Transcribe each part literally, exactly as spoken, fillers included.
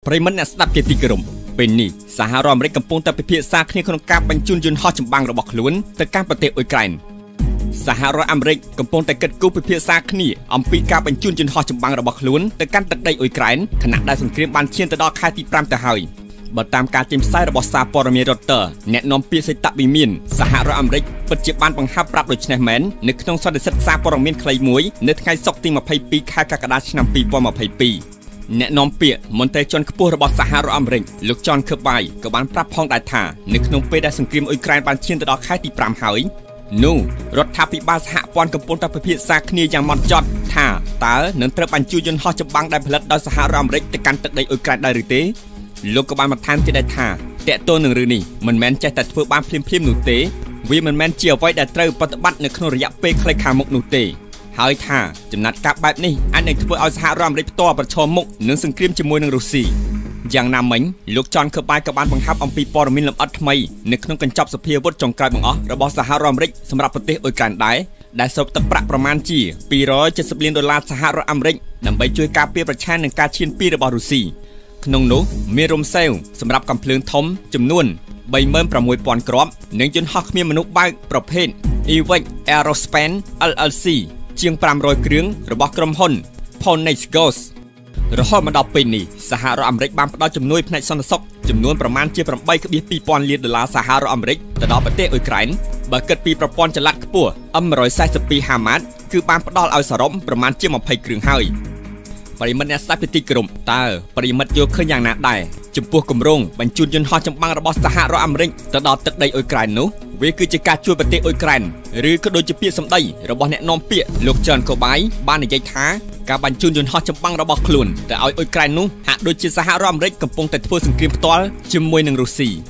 ប្រិមត្តអ្នកស្ដាប់ជាទីគោរពពេលនេះសហរដ្ឋអាមេរិកកំពុងតែពិភាក្សាគ្នាក្នុងការបញ្ជូនយន្តហោះចម្បាំងរបស់ខ្លួនទៅកាន់ប្រទេសអ៊ុយក្រែនសហរដ្ឋអាមេរិកកំពុងតែគិតគូរពិភាក្សាគ្នាអំពីការបញ្ជូនយន្តហោះចម្បាំងរបស់ខ្លួនទៅកាន់ទឹកដីអ៊ុយក្រែនខណៈដែលសង្គ្រាមបានឈានទៅដល់ខែទីប្រាំទៅហើយបើតាមការចេញផ្សាយរបស់សារព័ត៌មាន Reuters អ្នកនាំពាក្យសេតវិមានសហរដ្ឋអាមេរិកពិតជាបានបង្ហាប់ប្រាប់ដូចនេះមែននៅក្នុងសន្និសីទសារព័ត៌មានខ្លីមួយនៅថ្ងៃសុក្រទីម្ភៃពីរខែកក្កដាឆ្នាំពីរពាន់ម្ភៃពីរអ្នកនាំពាក្យមន្ត្រីជាន់ខ្ពស់របស់សហរដ្ឋអាមេរិកលោក John Kirby ក៏បានប្រាប់ផងដែរថានៅក្នុងពេលដែលសង្គ្រាមអ៊ុយក្រែនបានឈានទៅដល់ខែទីប្រាំហើយនោះរដ្ឋាភិបាលសហព័ន្ធកំពុងតែពិភាក្សាគ្នាយ៉ាងម៉ត់ចត់ថាតើនឹងត្រូវបញ្ជូនយន្តហោះចម្បាំងដែលផលិតដោយសហរដ្ឋអាមេរិកទៅកាន់ទឹកដីអ៊ុយក្រែនដែរឬទេលោកក៏បានបន្ថែមទៀតដែរថាតកតូននឹងរឿងនេះមិនមែនចេះតែធ្វើបានភ្លាមៗនោះទេវាមិនមែនជាអ្វីដែលត្រូវប្រតិបត្តិនៅក្នុងរយៈពេលខ្លីខាងមុខនោះទេហើយថាចំណាត់ការបែបនេះអាចនឹងធ្វើឲ្យសហរដ្ឋអាមេរិកផ្ទាល់ប្រឈមមុខនឹងសង្គ្រាមជាមួយនឹងរុស្ស៊ីយ៉ាងណាមិញលោក John Kirby ក៏បានបង្ហាប់អំពីព័ត៌មានលម្អិតថ្មីនៅក្នុងកញ្ចប់សភាវុធចុងក្រោយបង្អស់របស់សហរដ្ឋអាមេរិកសម្រាប់ប្រទេសអ៊ុយក្រែនដែរដែលសរុបទឹកប្រាក់ប្រមាណជាពីររយ칠십លានដុល្លារសហរដ្ឋអាមេរិកដើម្បីជួយការពារប្រឆាំងនឹងការឈានពីរបស់រុស្ស៊ីក្នុងនោះមានរំសេវសម្រាប់កាំភ្លើងធំចំនួនបីម៉ឺនប្រាំមួយពាន់គ្រាប់និងយន្តហោះគ្មានមនុស្សបើកប្រភេទ Ewick Aerospace អិល អិល ស៊ី ជាងប្រាំរយគ្រឿងរបស់ក្រុមហ៊ុន Ponegos រហូតមកដល់ពេលនេះសហរដ្ឋអាមេរិកបានផ្ដល់ជំនួយផ្នែកសន្តិសុខចំនួនប្រមាណជាប្រាំបីភាគពីរពាន់លានដុល្លារសហរដ្ឋអាមេរិកទៅដល់ប្រទេសអ៊ុយក្រែនបើគិតពីប្រព័ន្ធចល័តខ្ពស់ M មួយរយสี่สิบពីរ Hamas គឺបានផ្ដល់ឲ្យសរុបប្រមាណជាម្ភៃគ្រឿងហើយប្រិមត្តអ្នកស្ដាប់ទីគោរពតើប្រិមត្តយល់ឃើញយ៉ាងណាដែរចំពោះគម្រោងបញ្ជូនយន្តហោះចម្បាំងរបស់សហរដ្ឋអាមេរិកទៅដល់ទឹកដីអ៊ុយក្រែននោះវាគឺជាការជួយប្រទេសអ៊ុយក្រែនឬក៏ដូចជាពាក្យសម្ដីរបស់អ្នកនាំពាក្យលោក John Kirby បាននិយាយថាការបញ្ជូនយន្តហោះចម្បាំងរបស់ខ្លួនទៅឲ្យអ៊ុយក្រែននោះហាក់ដូចជាសហរដ្ឋអាមេរិកកំពុងតែធ្វើសង្គ្រាមផ្ទាល់ជាមួយនឹងរុស្ស៊ី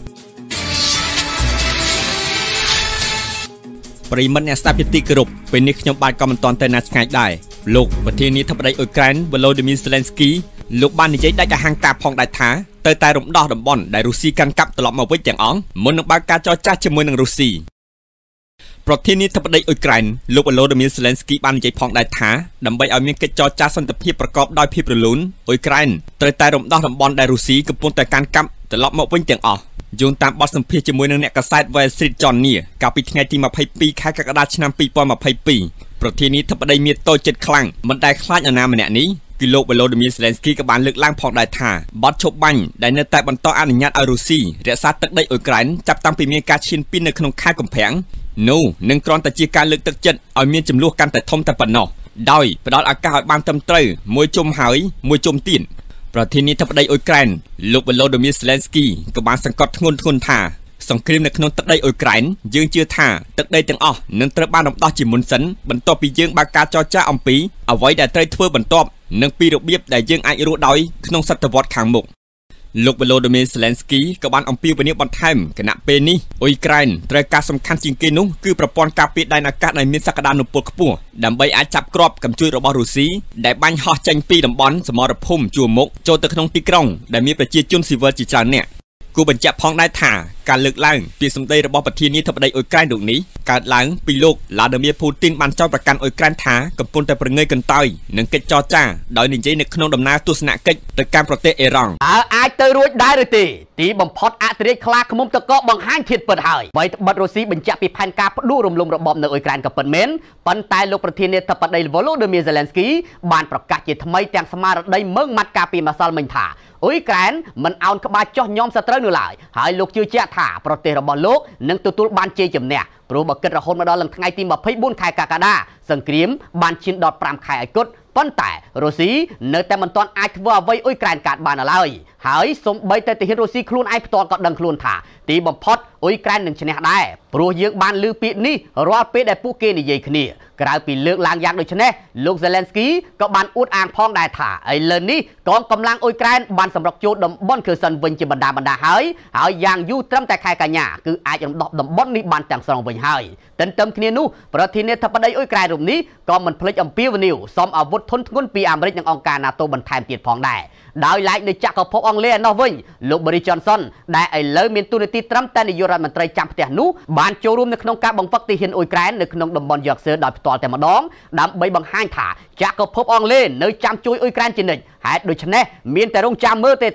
ប្រិមត្តអ្នកស្ដាប់ទីគោរពពេលនេះខ្ញុំបាទក៏មិនទាន់ទៅណាឆ្ងាយដែរលោកប្រធានាធិបតីអ៊ុយក្រែន Volodymyr Zelensky លោកបាននិយាយដាច់អហង្ការផងដែរថាទៅតែរំដោះតំបន់ដែលរុស្ស៊ីកាន់កាប់ត្រឡប់មកវិញទាំងអង្គមុននឹងបើកការចរចាជាមួយនឹងរុស្ស៊ីប្រធានាធិបតីអ៊ុយក្រែនលោក Volodymyr Zelensky បាននិយាយផងដែរថាដើម្បីឲ្យមានកិច្ចចរចាសន្តិភាពប្រកបដោយភាពរលូនអ៊ុយក្រែនត្រូវតែរំដោះតំបន់ដែលរុស្ស៊ីកំពុងតែកាន់កាប់ត្រឡប់មកវិញទាំងអស់យោងតាមបទសម្ភាសន៍ជាមួយនឹងអ្នកកាសែត Wall Street Journal កាលពីថ្ងៃទីម្ភៃពីរខែកក្កដាឆ្នាំពីរពាន់ម្ភៃពីរប្រធានាធិបតីមានតូចចិត្តខ្លាំងមិនដែលខ្លាចនរណាម្នាក់នេះគឺលោក Volodymyr Zelensky ក៏បានលើកឡើងផងដែរថាបទឈប់បាញ់ដែលនៅតែបន្តអនុញ្ញាតឲ្យរុស្ស៊ីរក្សាទឹកដីអ៊ុយក្រែនចាប់តាំងពីមានការឈានពីនៅក្នុងខែកុម្ភៈនោះនឹងគ្រាន់តែជាការលើកទឹកចិត្តឲ្យមានចំនួនកាន់តែធំតែប៉ុណ្ណោះដោយផ្ដល់ឱកាសឲ្យបានត្រឹមត្រូវមួយជុំហើយមួយជុំទៀតប្រធានាធិបតីអ៊ុយក្រែនលោក Volodymyr Zelensky ក៏បានសង្កត់ធ្ងន់ធ្ងរថាសង្គ្រាមនៅក្នុងទឹកដីអ៊ុយក្រែនយើងជឿថាទឹកដីទាំងអស់នឹងត្រូវបានរំដោះជាមុនសិនបន្ទាប់ពីយើងបើកការចរចាអំពីអ្វីដែលត្រូវធ្វើបន្ទាប់និងពីរបៀបដែលយើងអាចរស់ដោយក្នុងសតវត្សខាងមុខលោក Volodymyr Zelensky ក៏បានអំពាវនាវបន្ថែមគណៈពេលនេះអ៊ុយក្រែនត្រូវការសំខាន់ជាងគេនោះគឺប្រព័ន្ធការពារដែនអាកាសដែលមានសក្តានុពលខ្ពស់ដើម្បីអាចចាប់គ្រាប់កាំជួយរបស់រុស្ស៊ីដែលបាញ់ហោះចេញពីតំបន់សមរភូមិជួរមុខចូលទៅក្នុងទីក្រុងដែលមានប្រជាជនស៊ីវិលជាច្រើនអ្នកគូបញ្ជាក់ផងដែរថាការលើកឡើងពីសម្ដីរបស់ប្រធានាធិបតីអ៊ុយក្រែនរូបនេះកើតឡើងពីលោក Vladimir Putin បានចោទប្រកាន់អ៊ុយក្រែនថាកំពុងតែប្រងើយកន្តើយនឹងកិច្ចចរចាដោយនិយាយនៅក្នុងដំណើរទស្សនកិច្ចទៅកាន់ប្រទេសអ៊ីរ៉ង់តើអាចទៅរួចដែរឬទេទីបំផុតអធិរាជខ្លាឃ្មុំតកបង្ហាញធាតុពិតហើយអ្វីត្បិតរុស្ស៊ីបញ្ជាក់ពីផែនការផ្ដួលរំលំរបបនៅអ៊ុយក្រែនក៏ពិតមែនប៉ុន្តែលោកប្រធានាធិបតី Volodymyr Zelensky បានប្រកាសជាថ្មីទាំងស្មារតីមើងម៉ាត់ការពីម្សិលមិញថាអ៊ុយក្រែនមិនអោនក្បាលចោះញោមសត្រូវនោះឡើយហើយលោកជឿជាក់ថាប្រទេសរបស់លោកនឹងទទួលបានជ័យជំនះព្រោះបើគិតរហូតមកដល់ថ្ងៃទីម្ភៃបួនខែកក្កដាសង្គ្រាមបានឈានដល់ប្រាំខែឲ្យគត់ប៉ុន្តែរុស្ស៊ីនៅតែមិនទាន់អាចធ្វើអ្វីអ៊ុយក្រែនកើតបានឡើយហើយសូម្បីតែទាហានរុស្ស៊ីខ្លួនឯងផ្ទាល់ក៏ដឹងខ្លួនថាទីបំផុតអ៊ុយក្រែននឹងឈ្នះដែរព្រោះយើងបានឮពាក្យនេះរាល់ពេលដែលពួកគេនិយាយគ្នាក្រៅពីលើកឡើងយ៉ាងដូចនេះលោក Zelensky ក៏បានអួតអាងផងដែរថាឥឡូវនេះកងកម្លាំងអ៊ុយក្រែនបានសម្រុកចូលតំបន់ខឺសិនវិញជាបណ្ដាបណ្ដាហើយហើយយ៉ាងយូរត្រឹមតែខែកញ្ញាគឺអាចរំដោះតំបន់នេះបានទាំងស្រុងវិញហើយទន្ទឹមគ្នានោះប្រធានាធិបតីអ៊ុយក្រែនរូបនេះក៏មិនភ្លេចអំពាវនាវសុំអាវុធធុនធ្ងន់ពីអាមេរិកនិងអង្គការ NATO បន្ថែមទៀតផងដែរដោយឡែកនៅចក្រភពអង់គ្លេសឯណោះវិញលោក Boris Johnson ដែលឥឡូវមានតួនាទីត្រឹមតែនាយករដ្ឋមន្ត្រីចាំផ្ទះនោះបានចូលរួមនៅក្នុងការបង្វឹកទាហានអ៊ុយក្រែននៅក្នុងតំបន់យកសឺដោយផ្ទាល់តែម្ដងដើម្បីបង្ហាញថាចក្រភពអង់គ្លេសនៅចាំជួយអ៊ុយក្រែនជានិច្ចហេតុដូច្នេះមានតែរងចាំមើលទេថាត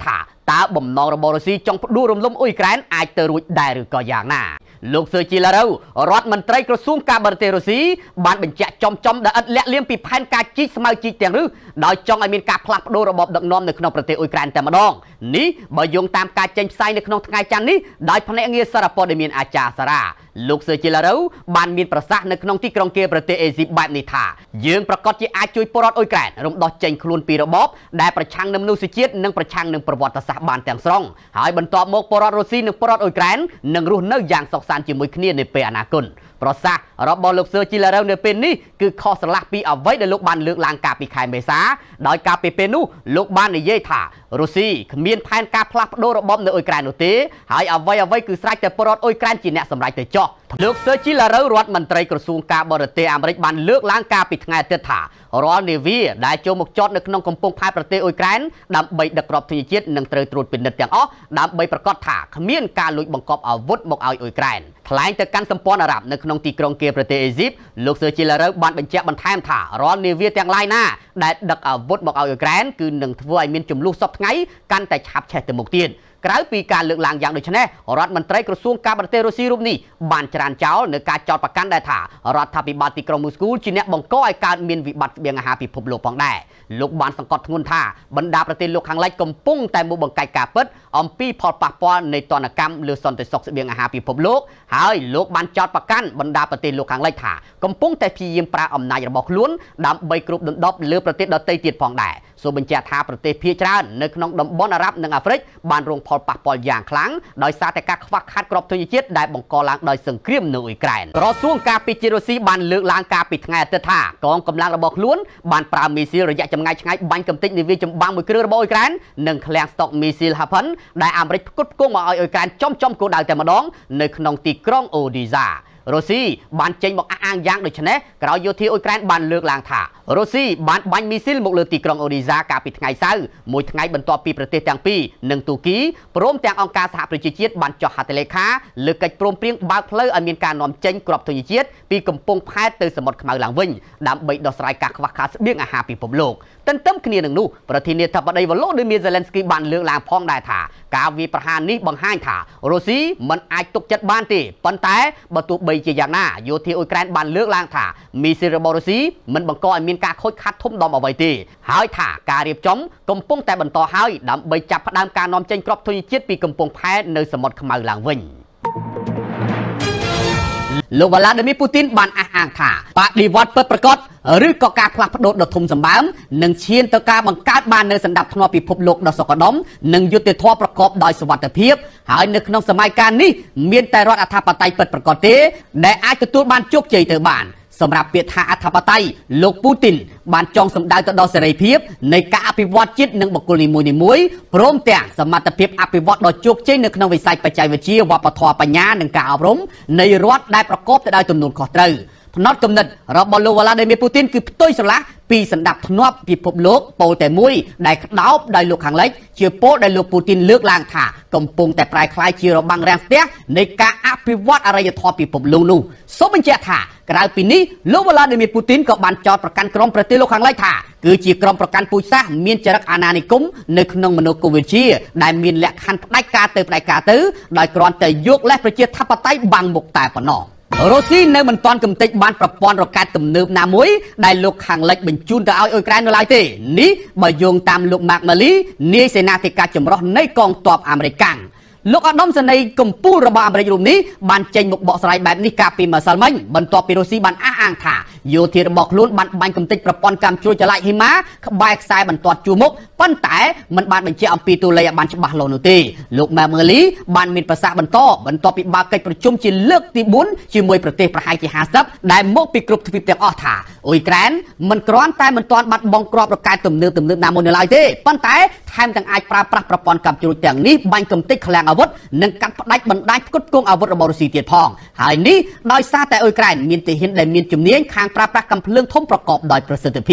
តើបំណងរបស់រុស្ស៊ីចង់ផ្ដួលរំលំអ៊ុយក្រែនអាចទៅរួចដែរឬក៏យ៉ាងណាលោកសឺជីឡារ៉ូរដ្ឋមន្ត្រីក្រសួងការបរទេសរុស្ស៊ីបានបញ្ជាក់ចំចំដែលឥតលាក់លៀមពីផែនការជីកស្មៅជីកទាំងឬដោយចង់ឲ្យមានការផ្លាស់ប្ដូររបបដឹកនាំនៅក្នុងប្រទេសអ៊ុយក្រែនតែម្ដងនេះបើយោងតាមការចេញផ្សាយនៅក្នុងថ្ងៃច័ន្ទនេះដោយភ្នាក់ងារសារព័ត៌មានអាចារ្យសារ៉ាលោកសឺជីឡារ៉ូបានមានប្រសាសន៍នៅក្នុងទីក្រុងគៀវប្រទេសអេស៊ីបបែបនេះថាយើងប្រកាសជាអាចជួយពលរដ្ឋអ៊ុយក្រែនរំដោះចេញខ្លួនពីរបបដែលប្រឆាំងនឹងមនុស្សជាតិនិងប្រឆាំងនឹងប្រវត្តិសាស្ត្របានទាំងស្រុងហើយបន្ទាប់មកពលរដ្ឋរុស្ស៊ីនិងពលរដ្ឋអ៊ុយក្រែននឹងរស់នៅយ៉ាងសុខសាន្តជាមួយគ្នានាពេលអនាគតប្រសាសន៍របស់លោកសឺជីឡារ៉ូនៅពេលនេះគឺខុសស្រឡះពីអ្វីដែលលោកបានលើកឡើងកាលពីខែមេសាដោយកាលពីពេលនោះលោកបាននិយាយថារុស្ស៊ីគ្មានផែនការផ្លាស់ប្ដូររបបនៅអ៊ុយក្រែននោះទេហើយអ្វីអ្វីគឺស្រេចតែពលរដ្ឋអ៊ុយក្រែនជាអ្នកសម្រេចទៅចោះលោកសឺជីឡារ៉ូរដ្ឋមន្ត្រីក្រសួងការបរទេសអាមេរិកបានលើកឡើងកាលពីថ្ងៃអាទិត្យថារាល់នាវាដែលចូលមកចតនៅក្នុងកំពង់ផែប្រទេសអ៊ុយក្រែនដើម្បីដឹកគ្រាប់ធញ្ញជាតិនឹងត្រូវត្រួតពិនិត្យទាំងអស់ដើម្បីប្រកាសថាគ្មានការលួចបង្កប់អាវុធមកឲ្យអ៊ុយក្រែនថ្លែងទៅកាន់សម្ព័ន្ធអារ៉ាប់នៅក្នុងទីក្រុងគៀវប្រទេសអេស៊ីបលោកសឺជីឡារ៉ូបានបញ្ជាក់បន្ថែមថារាល់នាវាទាំងឡាយណាដែលដឹកអាវុធមកឲ្យអ៊ុយក្រែនគឺនឹងធ្វើឲ្យមានចំនួនសពថ្ងៃកាន់តែឆាប់ឆេះទៅមុខទៀតក្រៅពីការលើកឡើងយ៉ាងដូចនេះរដ្ឋមន្ត្រីក្រសួងការបរទេសរុស្ស៊ីរូបនេះបានច្រានចោលនៅការចោទប្រកាន់ដែរថារដ្ឋាភិបាលទីក្រុងមូស្គូជាអ្នកបង្កឲ្យកើតមានវិបត្តិស្បៀងអាហារពិភពលោកផងដែរលោកបានសង្កត់ធ្ងន់ថាបណ្ដាប្រទេសលោកខាងលិចកំពុងតែមកបង្កាច់ការពិតអំពីផលប៉ះពាល់នៃទណ្ឌកម្មលើសន្តិសុខស្បៀងអាហារពិភពលោកហើយលោកបានចោទប្រកាន់បណ្ដាប្រទេសលោកខាងលិចថាកំពុងតែព្យាយាមប្រើអំណាចរបស់ខ្លួនដើម្បីគ្របដណ្ដប់លើប្រទេសដទៃទៀតផងដែរសូមបញ្ជាក់ថាប្រទេសភាគច្រើននៅក្នុងតំបន់អារ៉ាប់និងអាហ្វ្រិកបានរងផលប៉ះពាល់យ៉ាងខ្លាំងដោយសារតែការខ្វះខាតគ្រាប់ធញ្ញជាតិដែលបង្កឡើងដោយសង្គ្រាមនៅអ៊ុយក្រែនក្រសួងការពារជាតិរុស្ស៊ីបានលើកឡើងការពីថ្ងៃអាទិត្យថាកងកម្លាំងរបស់ខ្លួនបានប្រើមីស៊ីលរយៈចម្ងាយឆ្ងាយបាញ់កំទេចនាវាចម្បាំងមួយគ្រឿងរបស់អ៊ុយក្រែននិងឃ្លាំងស្តុកមីស៊ីល Harpoon ដែលអាមេរិកផ្គត់ផ្គង់មកឲ្យអ៊ុយក្រែនចំចំគោលដៅតែម្ដងនៅក្នុងទីក្រុងអូឌីសារុស្ស៊ីបានចេញមកអះអាងយ៉ាងដូចនេះក្រោយយោធាអ៊ុយក្រែនបានលើកឡើងថារុស្ស៊ីបានបាញ់មីស៊ីលមកលើទីក្រុងអូឌីសាកាលពីថ្ងៃសៅរ៍មួយថ្ងៃបន្ទាប់ពីប្រទេសទាំងពីរនិងទូគីព្រមទាំងអង្គការសហប្រជាជាតិបានចុះហត្ថលេខាលើកិច្ចព្រមព្រៀងបើកផ្លូវឲ្យមានការនាំចេញគ្រាប់ធញ្ញជាតិពីកំពង់ផែទៅសមុទ្រខ្មៅឡើងវិញដើម្បីដោះស្រាយការខ្វះខាតស្បៀងអាហារពិភពលោកទន្ទឹមគ្នានឹងនោះប្រធានាធិបតីវ៉ាឡូឌីមៀហ្សេឡិនស្គីបានលើកឡើងផងដែរថាការវាយប្រហារនេះបង្ហាញថារុស្ស៊ីមិនអាចទុកចិត្តបានទេប៉ុន្តែបើទោះបីជាយ៉ាងណាយោធាអ៊ុយក្រែនបានលើកឡើងថាមីស៊ីលរបស់រុស្ស៊ីមិនបង្កឲ្យមានការខូចខាតធំដុំអ្វីទេហើយថាការរៀបចំកំពុងតែបន្តហើយដើម្បីចាប់ផ្ដើមការនាំចេញគ្រាប់ធញ្ញជាតិពីកំពង់ផែនៅសមុទ្រខ្មៅឡើងវិញលោកវ៉ាឡាឌីមៀពូទីនបានអះអាងថាបដិវត្តពិតប្រាកដឬក៏ការផ្លាស់ប្ដូរដ៏ធំសម្បើមនឹងឈានទៅការបង្កើតបាននៅសន្តិភាពពិភពលោកដ៏សុខដុមនិងយុត្តិធម៌ប្រកបដោយសុវត្ថិភាពហើយនៅក្នុងសម័យកាលនេះមានតែរដ្ឋអធិបតេយ្យពិតប្រាកដទេដែលអាចទទួលបានជោគជ័យទៅបានសម្រាប់ពាក្យថាអធិបតេយ្យលោកពូទីនបានចង់សម្ដៅទៅដល់សេរីភាពនៃការអភិវឌ្ឍជាតិនិងបុគ្គលនីមួយៗព្រមទាំងសមត្ថភាពអភិវឌ្ឍដ៏ជោគជ័យនៅក្នុងវិស័យបច្ចេកវិទ្យាវប្បធម៌បញ្ញានិងការអប់រំនៃរដ្ឋដែលប្រកបទៅដោយទំនួលខុសត្រូវផ្នត់គំនិតរបស់លោកវ៉ាឡាឌីមៀពូទីនគឺផ្ទុយស្រឡះពីសន្តិភាពពិភពលោកពោលតែមួយដែលក្តោបដោយលោកខាងលិចជាពោលដែលលោកពូទីនលើកឡើងថាកំពុងតែប្រែក្លាយជារបាំងរាំងស្ទះនៃការអភិវឌ្ឍអរិយធម៌ពិភពលោកនោះសូមបញ្ជាក់ថាក្រៅពីនេះលោកវ៉ាឡាឌីមៀពូទីនក៏បានចោទប្រកាន់ក្រុមប្រទេសលោកខាងលិចថាគឺជាក្រុមប្រកាន់ពូជសាសន៍មានចរិតអាណានិគមនៅក្នុងមនោគមវិជ្ជាដែលមានលក្ខខណ្ឌផ្ដាច់ការទៅផ្ដាច់ការទៅដោយគ្រាន់តែយកលេសប្រជាធិបតេយ្យបាំងមុខតែប៉ុណ្ណោះរុស្ស៊ីនៅមិនទាន់កំទេចបានប្រព័ន្ធរ៉ុកែតទំនើបណាមួយដែលលោកខាងលិចបញ្ជូនទៅឲ្យអ៊ុយក្រែននៅឡើយទេនេះបើយោងតាមលោក Mark Milley នាយសេនាធិការចម្រុះនៃកងទ័ពអាមេរិកកាំងលោកឧត្តមសេនីយ៍កម្ពុជារបស់អាមេរិករូបនេះបានចេញមកបកស្រាយបែបនេះកាលពីម្សិលមិញបន្ទាប់ពីរុស្ស៊ីបានអះអាងថាយោធារបស់ខ្លួនបានបាញ់កំទេចប្រព័ន្ធកាំជ្រួចចល័តហ៊ីម៉ាក្បែរខ្សែបន្ទាត់ជួរមុខប៉ុន្តែមិនបានបញ្ជាក់អំពីតួលេខឲ្យបានច្បាស់លាស់នោះទេលោក Mark Milley បានមានប្រសាសន៍បន្តបន្ទាប់ពីបើកកិច្ចប្រជុំជាលើកទីបួនជាមួយប្រទេសប្រហែលជាហាសិបដែលមកពីគ្រប់ទ្វីបទាំងអស់ថាអ៊ុយក្រែនមិនគ្រាន់តែមិនទាន់បាត់បង់គ្រាប់រ៉ុកែតទំនើបទំនើបណាមួយនៅឡើយទេប៉ុន្តែថែមទាំងអាចប្រើប្រាស់ប្រព័ន្ធកាំជ្រួចទាំងនេះបាញ់កំទេចឃ្លាំងអាវុធនិងកាត់ផ្ដាច់បណ្ដាញផ្គត់ផ្គង់អាវុធរបស់រុស្ស៊ីទៀតផងហើយនេះដោយសារតែអ៊ុយក្រែនមានទាហានដែលមានជំនាញខាងប្រើប្រាស់កាំភ្លើងធំប្រកបដោយប្រសិទ្ធភាព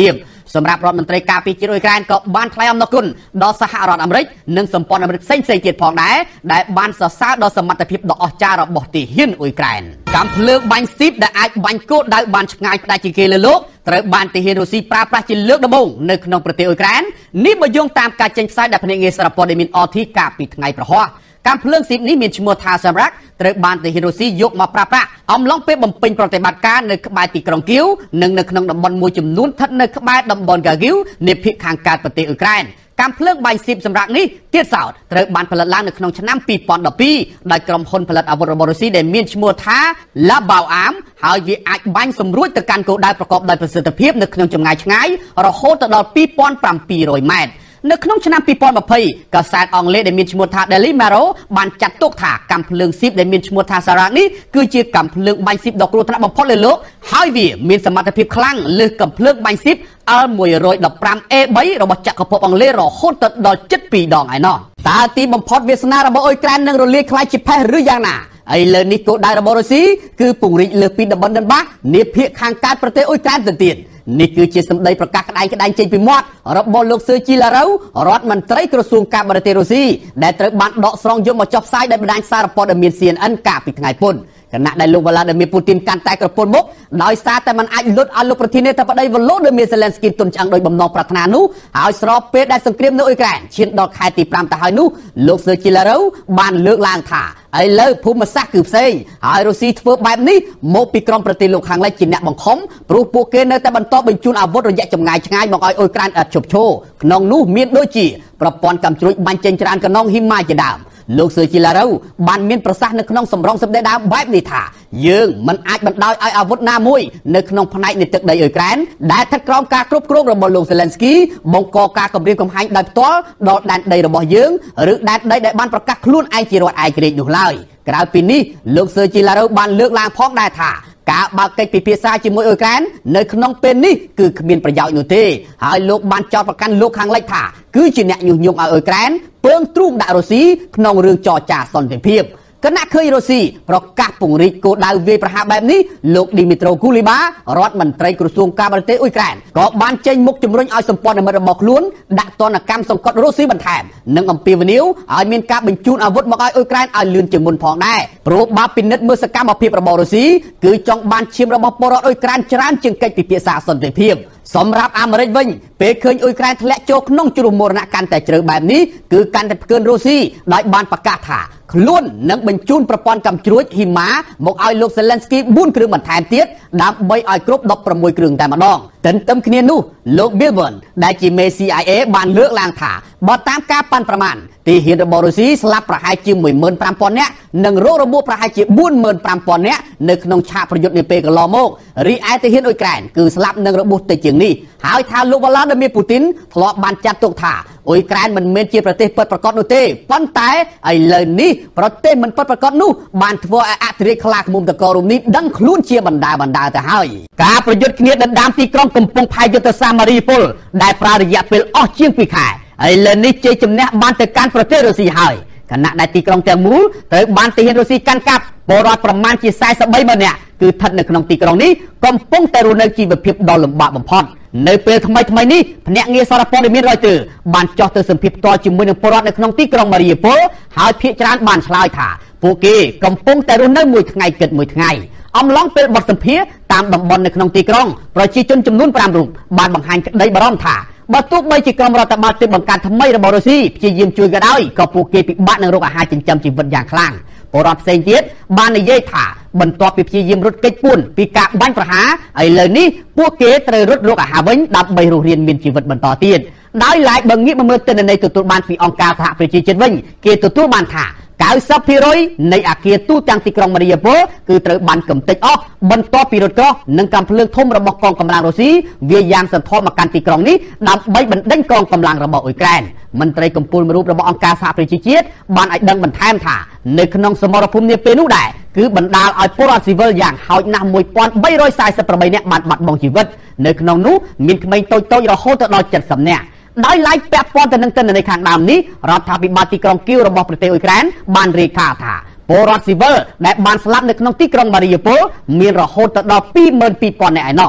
សម្រាប់រដ្ឋមន្ត្រីការពារជាតិអ៊ុយក្រែនក៏បានថ្លែងអំណរគុណដល់សហរដ្ឋអាមេរិកនិងសម្ព័ន្ធអាមេរិកផ្សេងៗទៀតផងដែរដែលបានសរសើរដល់សមត្ថភាពដ៏អស្ចារ្យរបស់ទាហានអ៊ុយក្រែនកាំភ្លើងបាញ់ស៊ីបដែលអាចបាញ់គោលដៅបានឆ្ងាយផ្ដាច់ជាងគេលើលោកត្រូវបានទាហានរុស្ស៊ីប្រើប្រាស់ជាលើកដំបូងនៅក្នុងប្រទេសអ៊ុយក្រែននេះបើយោងតាមការចេញផ្សាយដែលភ្នាក់ងារសារព័ត៌មាន អ ធី កាលពីថ្ងៃប្រហ័សកាំភ្លើងស៊ីបនេះមានឈ្មោះថាសាមរ៉ាក់ត្រូវបានទាហានរុស្ស៊ីយកមកប្រើប្រាស់អំឡុងពេលបំពេញប្រតិបត្តិការនៅក្បែរទីក្រុងគៀវនិងនៅក្នុងតំបន់មួយចំនួនស្ថិតនៅក្បែរតំបន់ហ្គាហ្គីវនៃភាគខាងកើតប្រទេសអ៊ុយក្រែនកាំភ្លើងបាញ់ស៊ីបសម្រាប់នេះទៀតសោតត្រូវបានផលិតឡើងនៅក្នុងឆ្នាំពីរពាន់ដប់ពីរដោយក្រុមហ៊ុនផលិតអាវុធរបស់រុស្ស៊ីដែលមានឈ្មោះថា Labaam ហើយវាអាចបាញ់សម្រួចទៅកាន់គោលដៅប្រកបដោយប្រសិទ្ធភាពនៅក្នុងចម្ងាយឆ្ងាយរហូតដល់ពីរពាន់ប្រាំពីររយម៉ែត្រនៅក្នុងឆ្នាំពីរពាន់ម្ភៃកាសែតអង់គ្លេសដែលមានឈ្មោះថា Daily Mirror បានចាត់ទុកថាកាំភ្លើងស៊ីបដែលមានឈ្មោះថា Sarah នេះគឺជាកាំភ្លើងបាញ់ស៊ីបដ៏គ្រោះថ្នាក់បំផុតលើលោកហើយវាមានសមត្ថភាពខ្លាំងលើសកាំភ្លើងបាញ់ស៊ីប អល មួយរយដប់ប្រាំ អេ បី របស់ចក្រភពអង់គ្លេសរហូតដល់ជិតពីរដងឯណោះតើទីបំផុតវាសនារបស់អ៊ុយក្រែននឹងរលាយខ្លាយជាផេះឬយ៉ាងណាឥឡូវនេះគោលដៅរបស់រុស្ស៊ីគឺពង្រីកលើសពីតំបន់ដិនបាសនាភាគខាងកើតប្រទេសអ៊ុយក្រែនទៅទៀតនេះគឺជាសម្ដីប្រកាសក្តែងក្តែងចេញពីមាត់របស់លោកស៊ឺជីឡារ៉ូរដ្ឋមន្ត្រីក្រសួងការបរទេសរុស្ស៊ីដែលត្រូវបានដកស្រង់យកមកចុះផ្សាយដោយបណ្ដាញសារព័ត៌មាន ซี เอ็น เอ็น កាលពីថ្ងៃពុធគណៈដែលលោកវ៉ាឡាឌីមៀរពូទីនកាន់តែក្រពុនមុខដោយសារតែมันអាចលុតឲ្យលោកប្រធានាធិបតីវ៉ូឡូឌីមៀរ សេឡែនស្គីទុនឆ្អឹងដោយបំណងប្រាថ្នានោះហើយស្របពេលដែលសង្គ្រាមនៅអ៊ុយក្រែនឈានដល់ខែទីប្រាំទៅហើយនោះលោកស៊ឺជីឡារ៉ូបានលើកឡើងថាឥឡូវភូមិសាស្ត្រគឺផ្សេងហើយរុស្ស៊ីធ្វើបែបនេះមកពីក្រុមប្រទេសលោកខាងលិចជាអ្នកបង្ខំព្រោះពួកគេនៅតែបន្តបញ្ជូនអាវុធរយៈចម្ងាយឆ្ងាយមកឲ្យអ៊ុយក្រែនឥតឈប់ឈរក្នុងនោះមានដូចជាប្រព័ន្ធកាំជ្រួចបាញ់ចេញច្រើនកណ្ដងហ៊ីម៉ាជាដើមលោកស៊ឺជីឡារ៉ូបានមានប្រសាសន៍នៅក្នុងសម្រងសម្ដីដើមបែបនេះថាយើងមិនអាចបណ្ដោយឲ្យអាវុធណាមួយនៅក្នុងផ្នែកនៃទឹកដីអ៊ុយក្រែនដែលស្ថិតក្រោមការគ្រប់គ្រងរបស់លោកសេឡែនស្គីបង្កការគំរាមកំហែងដោយផ្ទាល់ដល់ដែនដីរបស់យើងឬដែនដីដែលបានប្រកាសខ្លួនឯងជារដ្ឋឯករាជ្យនោះឡើយក្រៅពីនេះលោកស៊ឺជីឡារ៉ូបានលើកឡើងផងដែរថាការបើកកិច្ចពិភាក្សាជាមួយអ៊ុយក្រែននៅក្នុងពេលនេះគឺគ្មានប្រយោជន៍នោះទេហើយលោកបានចោទប្រកាន់លោកខាងលិចថាគឺជាអ្នកញុះញង់ឲ្យអ៊ុយក្រែនពើងទ្រូងដាក់រុស្ស៊ីក្នុងរឿងចរចាសន្តិភាពគណៈឃើញរុស្ស៊ីប្រកាសពង្រីកគោលដៅវាយប្រហារបែបនេះលោកឌីមីត្រូគូលីបារដ្ឋមន្ត្រីក្រសួងការបរទេសអ៊ុយក្រែនក៏បានចេញមុខជំរុញឲ្យសម្ព័ន្ធមិត្តរបស់ខ្លួនដាក់ទណ្ឌកម្មសង្កត់រុស្ស៊ីបន្ថែមនិងអំពាវនាវឲ្យមានការបញ្ជូនអាវុធមកឲ្យអ៊ុយក្រែនឲ្យលឿនជាងមុនផងដែរព្រោះបើពិនិត្យមើលសកម្មភាពរបស់រុស្ស៊ីគឺចង់បានឈាមរបស់ពលរដ្ឋអ៊ុយក្រែនច្រើនជាងកិច្ចពិភាក្សាសន្តិភាពសម្រាប់អាមេរិកវិញពេលឃើញអ៊ុយក្រែនធ្លាក់ចូលក្នុងជ្រោះមរណៈកាន់តែជ្រៅបែបនេះគឺកាន់តែផ្កើនរុស្ស៊ីដោយបានប្រកាសថាខ្លួននឹងបញ្ជូនប្រព័ន្ធកាំជ្រួចហ៊ីម៉ាមកឲ្យលោកសេឡែនស្គីបួនគ្រឿងបន្ថែមទៀតដើម្បីឲ្យគ្រប់ដប់ប្រាំមួយគ្រឿងតែម្ដងទន្ទឹមគ្នានោះលោក Bilbon ដែលជាមេ ซี ไอ เอ បានលើកឡើងថាបើតាមការប៉ាន់ប្រមាណទាហានរបស់រុស្ស៊ីស្លាប់ប្រហែលជា មួយម៉ឺនប្រាំពាន់ នាក់និងរងរបួសប្រហែលជា បួនម៉ឺនប្រាំពាន់ នាក់នៅក្នុងឆាកប្រយុទ្ធនាពេលកន្លងមករីឯទាហានអ៊ុយក្រែនគឺស្លាប់និងរបួសតិចជាងនេះហើយថាលោកវ៉ាឡាឌីមៀរពូទីនធ្លាប់បានចាត់ទុកថាអ៊ុយក្រែនមិនមែនជាប្រទេសពិតប្រាកដនោះទេប៉ុន្តែឥឡូវនេះប្រទេសមិនពិតប្រាកដនោះបានធ្វើឲ្យអធិរាជខ្លាឃ្មុំតករូបនេះដឹងខ្លួនជាបណ្ដាបណ្ដាទៅហើយការប្រយុទ្ធគ្នាដណ្ដើមទីក្រុងកំពង់ផែយុទ្ធសាស្ត្រម៉ារីប៉ូលដែលប្រើរយៈពេលអស់ជាងពីរខែឥឡូវនេះជ័យជំនះបានទៅកាន់ប្រទេសរុស្ស៊ីហើយខណៈដែលទីក្រុងទាំងមូលត្រូវបានទាហានរុស្ស៊ីកាន់កាប់ពលរដ្ឋប្រមាណជាសែនសិបបីម៉ឺននាក់គឺស្ថិតនៅក្នុងទីក្រុងនេះកំពុងតែរស់នៅជីវភាពដ៏លំបាកបំផុតនៅពេលថ្មីថ្មីនេះភ្នាក់ងារសារព័ត៌មាន Reuters បានចោះទៅសម្ភាសផ្ទាល់ជាមួយនឹងពលរដ្ឋនៅក្នុងទីក្រុងម៉ារីប៉ូលហើយភាគច្រើនបានឆ្លើយថាពួកគេកំពុងតែរស់នៅមួយថ្ងៃគិតមួយថ្ងៃអំឡុងពេលបទសម្ភាសតាមតំបន់នៅក្នុងទីក្រុងប្រជាជនចំនួនប្រាំរូបបានបង្ហាញក្តីបារម្ភថាបើទោះបីជាក្រុមរដ្ឋបាលទិបបង្កើតថ្មីរបស់រុស្ស៊ីព្យាយាមជួយក៏ដោយក៏ពួកគេពិបាកនឹងរកអាហារចិញ្ចឹមជីវិតយ៉ាងខ្លាំងពលរដ្ឋផ្សេងទៀតបាននិយាយថាបន្ទាប់ពីព្យាយាមរត់គេចពួនពីការបាញ់ប្រហារឥឡូវនេះពួកគេត្រូវរត់រកអាហារវិញដើម្បីរស់រានមានជីវិតបន្តទៀតដោយឡែកបើងាកមកមើលទិន្នន័យទទួលបានពីអង្គការសហប្រជាជាតិវិញគេទទួលបានថាកៅសិបភាគរយ នៃអាគារទូទាំងទីក្រុងម៉ារីប៉ូលគឺត្រូវបានកំទេចអស់បន្ទាប់ពីរថក្រោះនិងកាំភ្លើងធំរបស់កងកម្លាំងរុស្ស៊ីវាយ៉ាងសន្ធប់មកកាន់ទីក្រុងនេះដើម្បីបណ្ដេញកងកម្លាំងរបស់អ៊ុយក្រែនមន្ត្រីកម្ពុជាមួយរូបរបស់អង្គការសហប្រជាជាតិបានឲ្យដឹងបន្ថែមថានៅក្នុងសមរភូមិនាពេលនោះដែរគឺបណ្ដាលឲ្យពលរដ្ឋស៊ីវិលយ៉ាងហោចណាស់ មួយពាន់បីរយសែសិបប្រាំបី នាក់បានបាត់បង់ជីវិតនៅក្នុងនោះមានក្មេងតូចៗរហូតដល់ เจ็ดสิบ នាក់ដោយឡែកពាក់ព័ន្ធទៅនឹងទិន្នន័យខាងដើមនេះរដ្ឋាភិបាលទីក្រុងគៀវរបស់ប្រទេសអ៊ុយក្រែនបានរាយការណ៍ថាពលរដ្ឋស៊ីវិលដែលបានស្លាប់នៅក្នុងទីក្រុងម៉ារីប៉ូលមានរហូតដល់ ពីរម៉ឺនពីរពាន់ នាក់ឯណោះ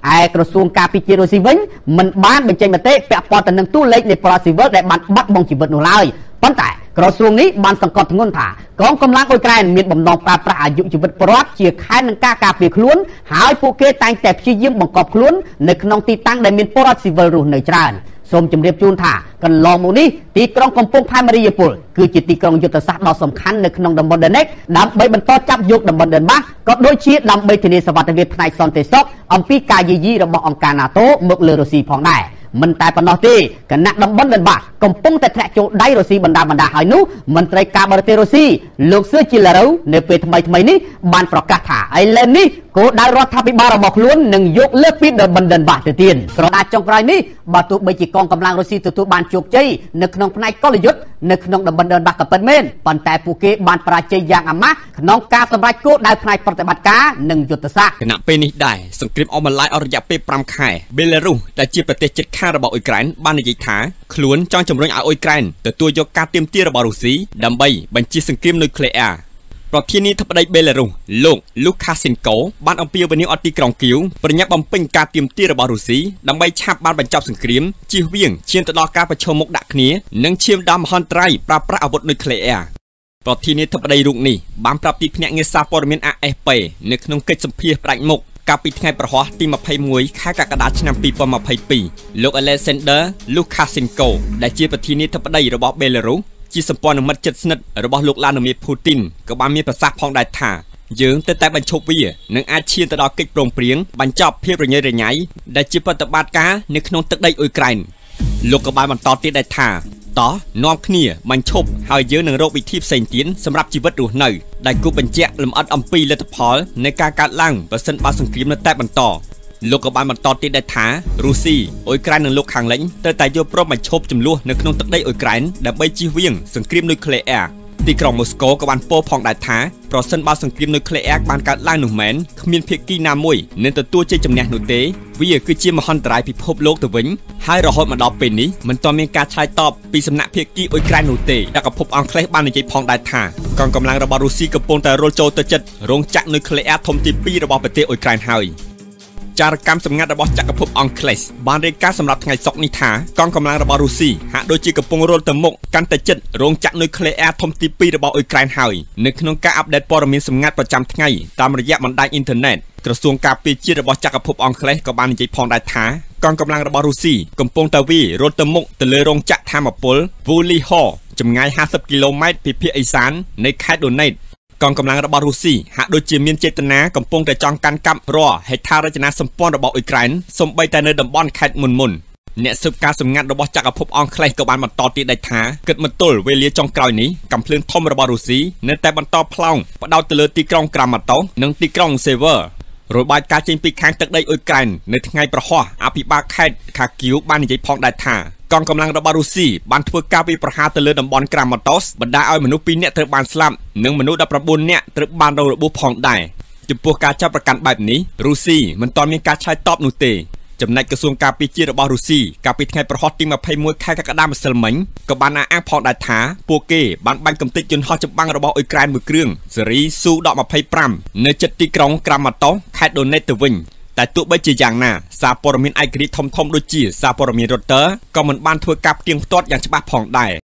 ឯក្រសួងការពារជាតិរុស្ស៊ីវិញមិនបានបញ្ចេញមតិពាក់ព័ន្ធទៅនឹងតួលេខនៃប្រស៊ីវិលដែលបានបាត់បង់ជីវិតនោះឡើយប៉ុន្តែក្រសួងនេះបានសង្កត់ធ្ងន់ថាកងកម្លាំងអ៊ុយក្រែនមានបំណងប្រើប្រាស់អាយុជីវិតប្រជាជាខែលនឹងការការពារខ្លួនហើយពួកគេតែងតែព្យាយាមបង្កប់ខ្លួននៅក្នុងទីតាំងដែលមានប្រជាស៊ីវិលរស់នៅច្រើនសូមជម្រាបជូនថាកន្លងមកនេះទីក្រុងកំពង់ផែមារីយ៉ូលគឺជាទីក្រុងយុទ្ធសាស្ត្រដ៏សំខាន់នៅក្នុងតំបន់ដេនេកដើម្បីបន្តចាប់យកតំបន់ដេនបាសក៏ដូចជាដើម្បីធានាសុវត្ថិភាពផ្នែកសន្តិសុខអំពីការយាយីរបស់អង្គការ NATO មកលើរុស្ស៊ីផងដែរមិនតែប៉ុណ្ណោះទេគណៈតំបន់ដេនបាសកំពុងតែធ្លាក់ចូលដៃរុស្ស៊ីបណ្ដាបណ្ដាហើយនោះមន្ត្រីការបរទេសរុស្ស៊ីលោកស៊ឺជីឡារ៉ូនៅពេលថ្មីថ្មីនេះបានប្រកាសថាឥឡូវនេះគោលដៅរដ្ឋាភិបាលរបស់ខ្លួននឹងយកលើកពីតំបន់ដេនបាសទៅទៀតក្រដាសចុងក្រោយនេះបើទោះបីជាកងកម្លាំងរុស្ស៊ីទទួលបានជោគជ័យនៅក្នុងផ្នែកកលយុទ្ធនៅក្នុងតំបន់ដេនបាសក៏ពិតមែនប៉ុន្តែពួកគេបានបរាជ័យយ៉ាងអាម៉ាស់ក្នុងការសម្រេចគោលដៅផ្នែកប្រតិបត្តិការនិងយុទ្ធសាស្ត្រគណៈពេលនេះដែរសង្គ្រាមអស់បន្លាយអស់រយៈពេលប្រាំខែបេឡារុសដែលជាប្រទេសជិតខាងរបស់អ៊ុយក្រែនបាននិយាយថាខ្លួនចង់ជំរុញឲ្យអ៊ុយក្រែនទទួលយកការទាមទាររបស់រុស្ស៊ីដើម្បីបញ្ជាសង្គ្រាមនុយក្លេអ៊ែរប្រធានាធិបតីបេឡារុសលោកលូកាសេនកូបានអំពាវនាវឲ្យទីក្រុងគៀវប្រញាប់បំពេញការទាមទាររបស់រុស្ស៊ីដើម្បីឆាប់បានបញ្ចប់សង្គ្រាមជៀសវាងឈានទៅដល់ការប្រឈមមុខដាក់គ្នានិងឈានដល់មហន្តរាយប្រើប្រាស់អាវុធនុយក្លេអ៊ែរប្រធានាធិបតីរូបនេះបានប្រាប់ទីភ្នាក់ងារសារព័ត៌មាន A F P នៅក្នុងកិច្ចសម្ភាសន៍ផ្ដាច់មុខកាលពីថ្ងៃប្រហ័សទីម្ភៃមួយខែកក្កដាឆ្នាំពីរពាន់ម្ភៃពីរលោក Alexander Lukashenko ដែលជាប្រធានាធិបតីរបស់បេឡារុសជាសម្ព័ន្ធមិត្តជិតស្និទ្ធរបស់លោកឡាឌីមៀពូទីនក៏បានមានប្រសាសន៍ផងដែរថាយើងទៅតែបញ្ឈប់វានឹងអាចឈានទៅដល់កិច្ចព្រមព្រៀងបញ្ចប់ភាពរញ៉េរញ៉ៃដែលជាប្រតិបត្តិការនៅក្នុងទឹកដីអ៊ុយក្រែនលោកក៏បានបន្តទៀតដែរថាតោះនាំគ្នាបញ្ឈប់ហើយយើងនឹងរកវិធីផ្សេងទៀតសម្រាប់ជីវិតរស់នៅដែលគូបញ្ជាក់លម្អិតអំពីលទ្ធផលនៃការកាត់ឡើងបើសិនបើសង្គ្រាមនៅតែបន្តលោកក៏បានបន្តទៀតដែរថារុស្ស៊ីអ៊ុយក្រែននិងលោកខាងលិចត្រូវតែយល់ព្រមបញ្ឈប់ចំនួននៅក្នុងទឹកដីអ៊ុយក្រែនដើម្បីជៀសវាងសង្គ្រាមនុយក្លេអ៊ែរទីក្រុងម៉ូស្គូក៏បានពោលផងដែរថាប្រសិនបើសង្គ្រាមនុយក្លេអ៊ែរបានកើតឡើងនោះមែនគ្មានភាគីណាមួយនឹងទទួលជ័យជំនះនោះទេវាគឺជាមហន្តរាយពិភពលោកទៅវិញហើយរហូតមកដល់ពេលនេះមិនទាន់មានការឆ្លើយតបពីសំណាក់ភាគីអ៊ុយក្រែននោះទេចក្រភពអង់គ្លេសបាននិយាយផងដែរថាកងកម្លាំងរបស់រុស្ស៊ីកំពុងតែរុលចូលទៅជិតរោងចក្រនុយក្លេអ៊ែរធំទីពីររបស់ប្រទេសអ៊ុយក្រែនហើយចារកម្មសម្ងាត់របស់ចក្រភពអង់គ្លេសបានរាយការណ៍សម្រាប់ថ្ងៃសុក្រនេះថាកងកម្លាំងរបស់រុស្ស៊ីហាក់ដូចជាកំពុងរុលទៅមុខកាន់តែជិតរោងចក្រនុយក្លេអ៊ែរធំទីពីររបស់អ៊ុយក្រែនហើយនៅក្នុងការអាប់ដេតព័ត៌មានសម្ងាត់ប្រចាំថ្ងៃតាមរយៈបណ្ដាញអ៊ីនធឺណិតក្រសួងការពារជាតិរបស់ចក្រភពអង់គ្លេសក៏បាននិយាយផងដែរថាកងកម្លាំងរបស់រុស្ស៊ីកំពុងតែវាយរុលទៅមុខទៅលើរោងចក្រថាមពល Woolly Hall ចម្ងាយห้าสิบគីឡូម៉ែត្រពីភាគឦសាននៃខេត្តដូណេតកងកម្លាំងរបស់រុស្ស៊ីហាក់ដូចជាមានចេតនាកំពុងតែចង់កាន់កាប់រាល់ហេដ្ឋារចនាសម្ព័ន្ធរបស់អ៊ុយក្រែនសូម្បីតែនៅតំបន់ខេត្តមុនមុនអ្នកស៊ើបការសម្ងាត់របស់ចក្រភពអង់គ្លេសក៏បានបន្តទៀតដែរថាគិតមកទល់វេលាចុងក្រោយនេះកំភ្លើងធំរបស់រុស្ស៊ីនៅតែបន្តផ្លោងបដោតទៅលើទីក្រុងក្រាម៉ាតូសនិងទីក្រុងសេវើរបាយការណ៍ចេញពីខាងទឹកដីអ៊ុយក្រែននៅថ្ងៃប្រហ័សអភិបាលខេត្តខាគៀវបាននិយាយផងដែរថាកងកម្លាំងរបស់រុស្ស៊ីបានធ្វើការវាយប្រហារទៅលើតំបន់ក្រាម៉ាតូសបណ្ដាលឲ្យមនុស្សពីរនាក់ត្រូវបានស្លាប់និងមនុស្សដប់ប្រាំបួននាក់ត្រូវបានរងរបួសផងដែរចំពោះការចាប់ប្រកាន់បែបនេះរុស្ស៊ីមិនទាន់មានការឆ្លើយតបនោះទេចំណែកក្រសួងការពារជាតិរបស់រុស្ស៊ីកាលពីថ្ងៃប្រហ័សទីម្ភៃមួយខែកក្កដាម្សិលមិញក៏បានអះអាងផងដែរថាពួកគេបានបាញ់កំទេចយន្តហោះចម្បាំងរបស់អ៊ុយក្រែនមួយគ្រឿងស៊េរី ស៊ូ ម្ភៃប្រាំ នៅជិតទីក្រុងក្រាម៉ាតូសខេត្តដូណេតទៅវិញតែទោះបីជាយ៉ាងណាសារព័ត៌មានឯករាជ្យធំៗដូចជាសារព័ត៌មាន Reuters ក៏មិនបានធ្វើការផ្ទៀងផ្ទាត់យ៉ាងច្បាស់ផងដែរ